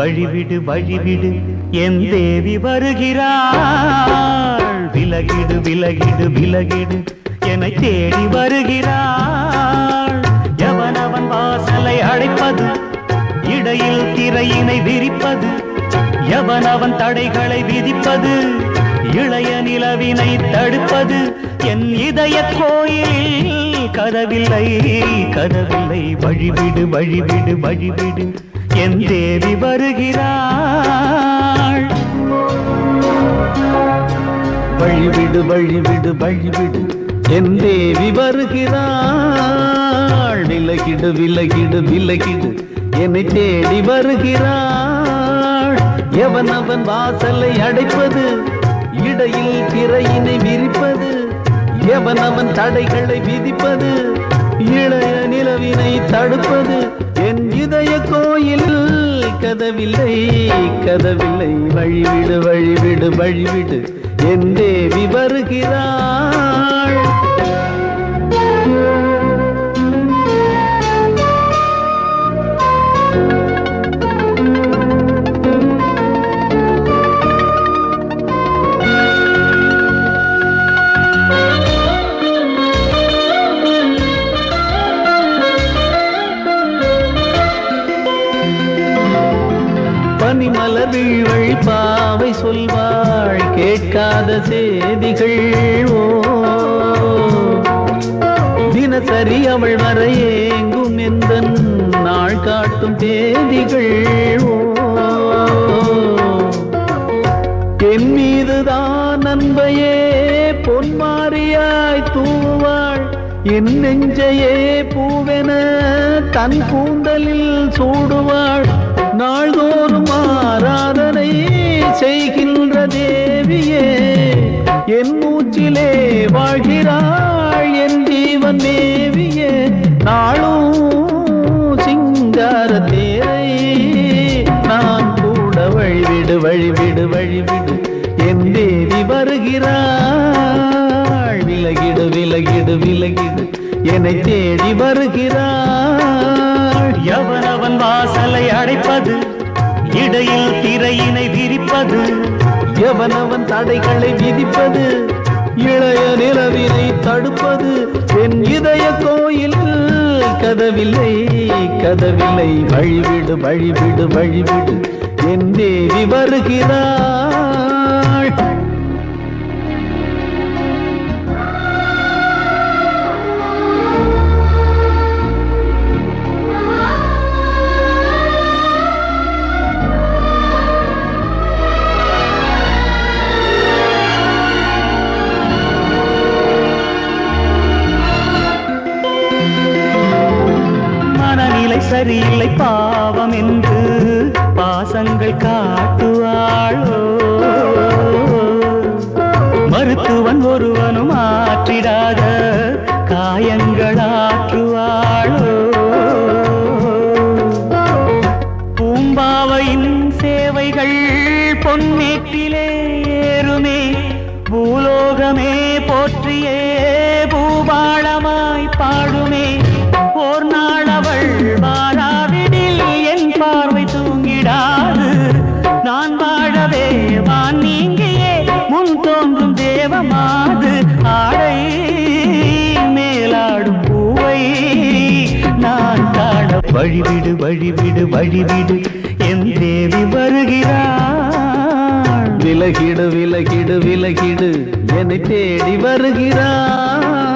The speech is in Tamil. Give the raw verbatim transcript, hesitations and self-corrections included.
வழிவிடு வழிவிடு என் தேவி வருகிறாள். விலகிடு விலகிடு விலகிடு என்னை தேடி வருகிறாள். எவனவன் வாசலை அடைப்பது, இடையில் திரையினை விரிப்பது, எவனவன் தடைகளை விதிப்பது, இளைய நிலவினை தடுப்பது, என் இதய கோயிலில் கதவில்லை கதவில்லை. வழிவிடு வழிவிடு வழிவிடு என் தேவி வருகிறாள். வழிவிடு வழிவிடு வழிவிடு என் தேவி வருகிறாள். விலகிடு விலகிடு விலகிடு என்னை தேடி வருகிறாள். எவனவன் வாசலை அடைப்பது, இடையில் திரையினை விரிப்பது, எவனவன் தடைகளை விதிப்பது, இளைய நிலவினை தடுப்பது, என் இதய கோயில் கதவில்லை கதவில்லை. வழிவிடு வழிவிடு வழிவிடு என் தேவி வருகிறாள். பனிமலர் வீழ்வழி பாவை சொல்வாள் கேட்காத செய்திகள். ஓ தினசரி அவள் வர ஏங்கும் எந்த நாள் காட்டும் தேதிகள். ஓ என் மீதுதான் அன்பையே பொன்மாரியாய் தூவாள். என் நெஞ்சையே பூவென தன் கூந்தலில் சூடுவாள். நாள்தோறும் ஆராதனை செய்கின்ற தேவியே, என் மூச்சிலே வாழ்கிறாள் என் ஜீவன் தேவியே. நாளும் சிங்கார தேரை நான் கூட வழிவிடு வழிவிடு வழிவிடு என் தேவி வருகிறாள். விலகிடு விலகிடு விலகிடு என்னை தேடி வருகிறாள். எவனவன் வாசலை அடைப்பது, இடையில் திரையினை விரிப்பது, எவனவன் தடைகளை விதிப்பது, இளைய நிலவினை தடுப்பது, என் இதய கோயில் கதவில்லை கதவில்லை. வழிவிடு வழிவிடு வழிவிடு என் தேவி வருகிறாள். சரியில்லை பாவம் என்று பாசங்கள் காட்டுவாளோ. மருத்துவன் ஒருவனும் ஆற்றிடாத காயங்களாற்றுவாளோ. பூம்பாவையின் சேவைகள் பொன்னேற்றிலே ஏறுமே, பூலோகமே போற்றியே பூபாளமாய் பாடுமே. ஓர் நாள் அவள் வாராவிடில் என் பார்வை தூங்கிடாது. நான் வாழவே வான் நீங்கியே முன் தோன்றும் தேவமாது. ஆடை மேலாடும் பூவை நான் காண வழிவிடு வழிவிடு வழிவிடு என் தேவி வருகிறாள். விலகிடு விலகிடு விலகிடு என்னை தேடி வருகிறாள்.